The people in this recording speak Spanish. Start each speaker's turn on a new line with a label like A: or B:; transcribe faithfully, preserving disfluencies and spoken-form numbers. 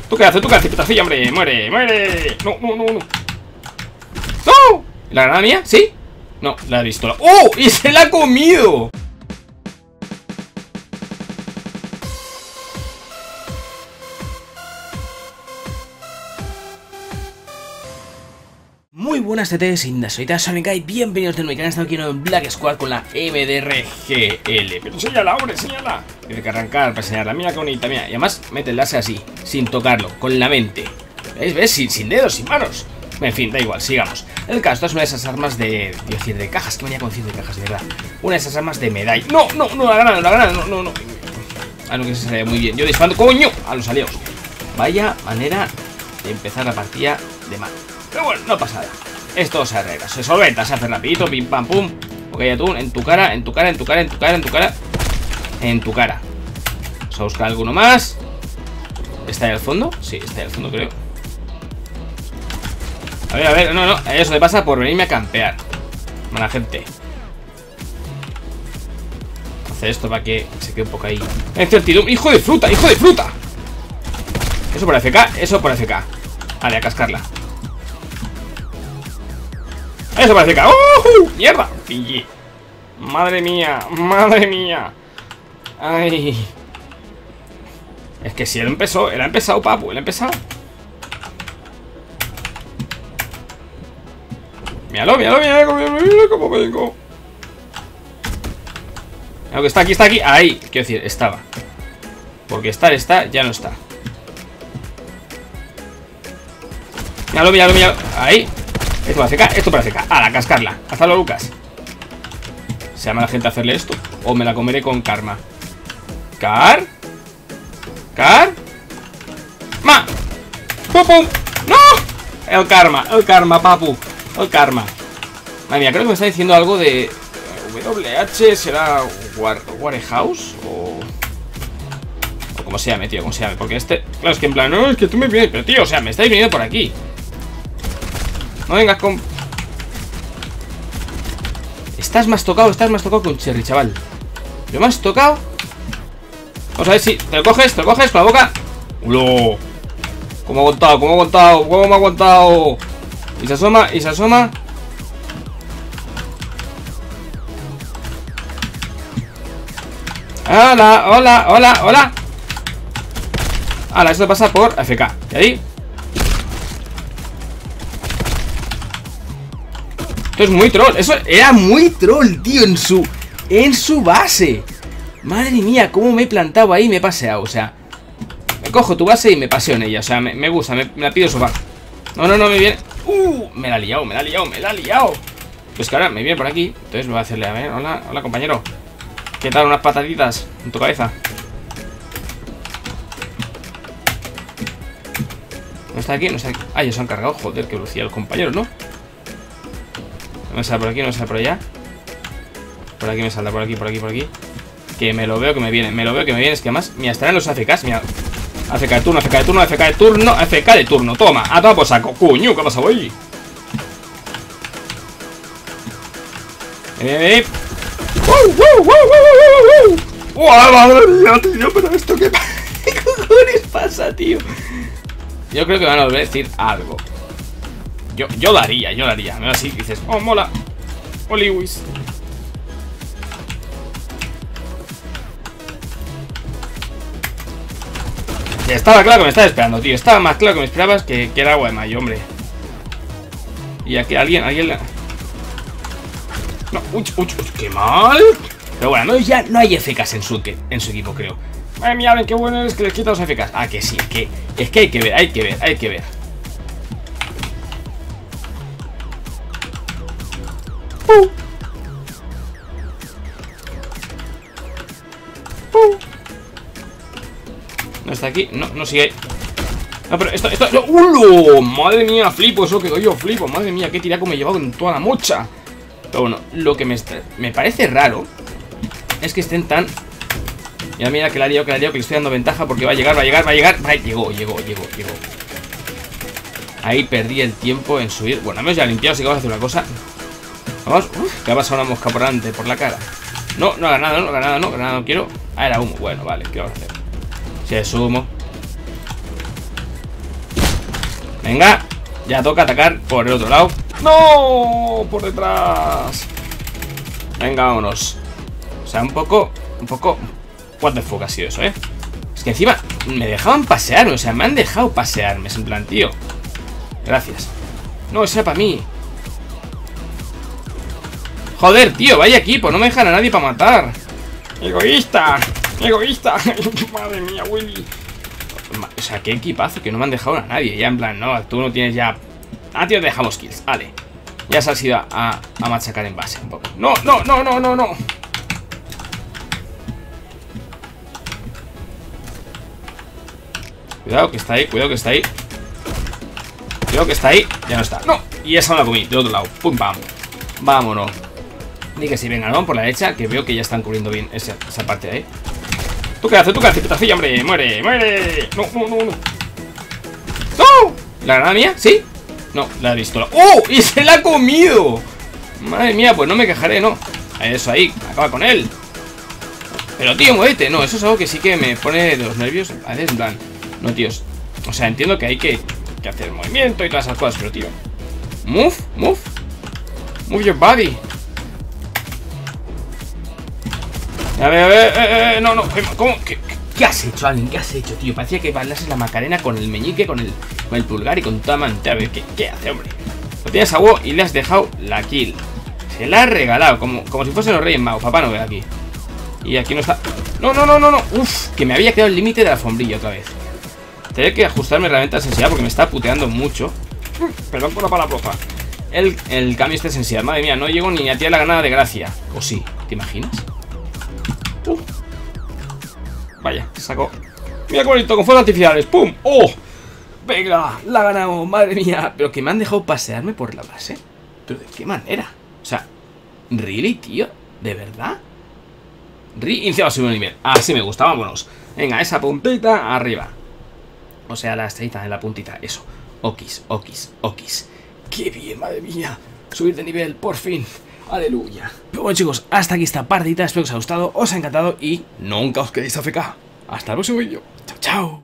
A: ¿Tú qué haces? ¿Tú qué haces? Petacilla, hombre. Muere, muere. No, no, no, no. ¡No! ¿La granada mía? ¿Sí? No, la he visto. ¡Oh! ¡Y se la ha comido! Muy buenas T Ts, soy Tasonikai, bienvenidos de nuevo canal. Estamos aquí en Black Squad con la M D R G L. Pero enséñala, hombre, enséñala. Tiene que arrancar para enseñarla, mira qué bonita, mira. Y además mete el láser así, sin tocarlo, con la mente. ¿Ves? ¿Ves? Sin, sin dedos, sin manos. En fin, da igual, sigamos. El caso, esta es una de esas armas de... Quiero decir, de cajas, que venía con cien de cajas, de verdad. Una de esas armas de medalla. No, no, no, la granada, la granada, no, no, no. Ah, no, que se sale muy bien. Yo disparando, coño, a los aliados. Vaya manera de empezar la partida de mal. Pero bueno, no pasa nada. Esto se arregla, se solventa, se hace rapidito, pim pam pum. Ok, atún, en tu cara, en tu cara, en tu cara, en tu cara, en tu cara. En tu cara. Vamos a buscar alguno más. ¿Está ahí al fondo? Sí, está ahí al fondo, creo. A ver, a ver, no, no, eso te pasa por venirme a campear. Mala gente. Hacer esto para que se quede un poco ahí. Incertidumbre, hijo de fruta, hijo de fruta. Eso por F K, eso por F K. Vale, a cascarla. Eso parece que... ¡Oh! ¡Mierda! Pillé. Madre mía, madre mía. Ay. Es que si él empezó, él ha empezado, papu, él ha empezado. Míralo, míralo, míralo, míralo, míralo cómo vengo. Aunque está aquí, está aquí. Ahí, quiero decir, estaba. Porque estar está, ya no está. Míralo, míralo, míralo. Ahí. Esto para C K, esto para C K. A la cascarla. Hazlo, Lucas. ¿Se llama la gente a hacerle esto? ¿O me la comeré con karma? ¿Car? ¿Car? ¡Ma! ¡Pum, pum! ¡No! El karma, el karma, papu. El karma. Madre mía, creo que me está diciendo algo de... W H, ¿será War... Warehouse? O... O como se llame, tío, como se llame. Porque este... Claro, es que en plan... No, es que tú me vienes... Pero, tío, o sea, me estáis viniendo por aquí. No vengas con... Estás más tocado, estás más tocado que un cherry, chaval. Yo más tocado. Vamos a ver si te lo coges, te lo coges con la boca. ¡Ulo! ¿Cómo ha aguantado? ¿Cómo ha aguantado? ¿Cómo me ha aguantado? Y se asoma, y se asoma. Hola, hola, hola, hola. Hola, esto pasa por F K. ¿Y ahí? Esto es muy troll, eso era muy troll, tío, en su en su base. Madre mía, cómo me he plantado ahí y me he paseado, o sea, me cojo tu base y me paseo en ella, o sea, me, me gusta, me, me la pido sofá. No, no, no, me viene. Uh, me la ha liado, me la ha liado, me la ha liado. Pues que ahora me viene por aquí, entonces voy a hacerle, a ver, hola, hola compañero. ¿Qué tal unas pataditas en tu cabeza? ¿No está aquí? No está aquí. Ah, ya se han cargado, joder, que lucía los compañeros, ¿no? No me sale por aquí, no me sale por allá. Por aquí me saldrá, por aquí, por aquí, por aquí. Que me lo veo que me viene, me lo veo que me viene. Es que más, mira, estarán los A F Ks, mira. A F K de turno, A F K de turno, A F K de turno, A F K de turno. Toma, a tomar por saco. Coño, ¿qué ha pasado ahí? Eh, eh. ¡Wow, wow, wow, wow, wow, wow! ¡Wow, madre mía, tío! Pero esto qué, ¿qué cojones pasa, tío? Yo creo que van a volver a decir algo. Yo, yo lo haría, yo lo haría. A ver si dices, oh, mola. Oh, Lewis. Ya estaba claro que me estaba esperando, tío. Estaba más claro que me esperabas que, que era agua de mayo, hombre. Y aquí alguien, alguien... No, uy, uy, uy, qué mal. Pero bueno, no, ya no hay F Ks en su, en su equipo, creo. Madre mía, ven qué bueno es que les quita los F Ks. Ah, que sí, es que, es que hay que ver, hay que ver, hay que ver. Uh. Uh. No está aquí, no, no sigue ahí. No, pero esto, esto, no. ¡Ulo! Madre mía, flipo, eso que doy yo, flipo. Madre mía, qué tiraco me he llevado en toda la mocha. Pero bueno, lo que me, me parece raro es que estén tan... Mira, mira, que la lío, que la lío, que le estoy dando ventaja porque va a llegar, va a llegar, va a llegar. Va, llegó, llegó, llegó, llegó. Ahí perdí el tiempo en subir. Bueno, al menos ya limpiado, así que vamos a hacer una cosa. Vamos, uf, que ha pasado una mosca por delante, por la cara. No, no haga nada, no haga nada, no, nada, no quiero. Ah, era humo, bueno, vale, ¿qué vamos a hacer? Si es humo. Venga, ya toca atacar por el otro lado. ¡No! Por detrás. Venga, vámonos. O sea, un poco, un poco... What the fuck ha sido eso, ¿eh? Es que encima me dejaban pasearme, o sea, me han dejado pasearme. Es en plan, tío. Gracias. No, eso era para mí. Joder, tío, vaya equipo, no me dejan a nadie para matar. Egoísta, egoísta. Madre mía, Willy. O sea, qué equipazo, que no me han dejado a nadie. Ya en plan, no, tú no tienes ya... Ah, tío, dejamos kills, vale. Ya se has ido a, a machacar en base un poco. No, no, no, no, no, no. Cuidado que está ahí, cuidado que está ahí. Cuidado que está ahí, ya no está. No, y esa me la comí, del otro lado. Pum, pam. Vámonos. Ni que si venga, ¿no? Por la derecha, que veo que ya están cubriendo bien esa, esa parte de ahí. ¿Tú qué haces? ¿Tú qué haces? Petacilla, hombre. Muere, muere. No, no, no, no. ¡No! ¿La granada mía? ¿Sí? No, la he visto. ¡Oh! ¡Y se la ha comido! Madre mía, pues no me quejaré, ¿no? Eso ahí, acaba con él. Pero tío, muévete. No, eso es algo que sí que me pone de los nervios. A veces, en plan, no, tíos. O sea, entiendo que hay que, que hacer movimiento y todas esas cosas, pero tío, Move, move. Move your body. A ver, a ver, eh, eh, no, no, ¿cómo? ¿Qué, ¿Qué has hecho, Alien? ¿Qué has hecho, tío? Parecía que bailases la Macarena con el meñique, con el, con el pulgar y con toda mantera. A ver, ¿qué, ¿qué hace, hombre? Lo tienes a huevo y le has dejado la kill. Se la ha regalado, como, como si fuesen los Reyes Magos. Papá no ve aquí. Y aquí no está. No, no, no, no, no. Uf, que me había quedado el límite de la alfombrilla otra vez. Tendré que ajustarme realmente a sensibilidad porque me está puteando mucho. Perdón por la palabroza. El, el cambio este de sensibilidad. Madre mía, no llego ni a tirar la granada de gracia. ¿O sí? ¿Te imaginas? Uh. Vaya, sacó. Mira qué bonito, con fuegos artificiales. ¡Pum! ¡Oh! Venga, la ganamos, madre mía. Pero que me han dejado pasearme por la base. ¿Pero de qué manera? O sea, ¿really, tío? ¿De verdad? Reiniciamos segundo nivel. Así me gusta, vámonos. Venga, esa puntita arriba. O sea, la estrellita en la puntita, eso. Okis, okis, okis. ¡Qué bien, madre mía! Subir de nivel, por fin. ¡Aleluya! Pero bueno, chicos, hasta aquí esta partida. Espero que os haya gustado, os ha encantado y nunca os quedéis A F K. Hasta el próximo vídeo. ¡Chao, chao!